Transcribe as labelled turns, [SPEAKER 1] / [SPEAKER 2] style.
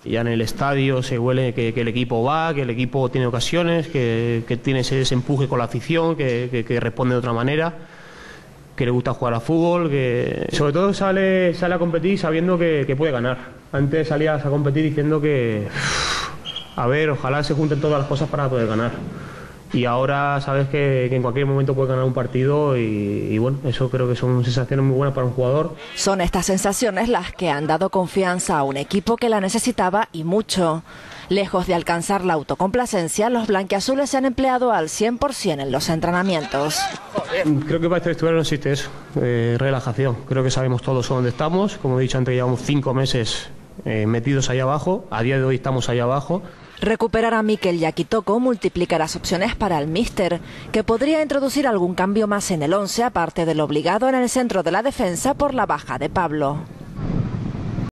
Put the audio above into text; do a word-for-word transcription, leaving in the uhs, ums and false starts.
[SPEAKER 1] Ya en el estadio se huele que, que el equipo va, que el equipo tiene ocasiones, que, que tiene ese, ese empuje con la afición, que, que, que responde de otra manera, que le gusta jugar a fútbol, que sobre todo sale, sale a competir sabiendo que, que puede ganar. Antes salías a competir diciendo que, a ver, ojalá se junten todas las cosas para poder ganar. Y ahora sabes que, que en cualquier momento puede ganar un partido y, y bueno, eso creo que son sensaciones muy buenas para un jugador.
[SPEAKER 2] Son estas sensaciones las que han dado confianza a un equipo que la necesitaba y mucho. Lejos de alcanzar la autocomplacencia, los blanquiazules se han empleado al cien por cien en los entrenamientos.
[SPEAKER 1] Creo que para este vestuario no existe eso, eh, relajación. Creo que sabemos todos dónde estamos. Como he dicho antes, llevamos cinco meses eh, metidos ahí abajo. A día de hoy estamos ahí abajo.
[SPEAKER 2] Recuperar a Mikel Yakitoko multiplica las opciones para el míster, que podría introducir algún cambio más en el once, aparte del obligado en el centro de la defensa por la baja de Pablo.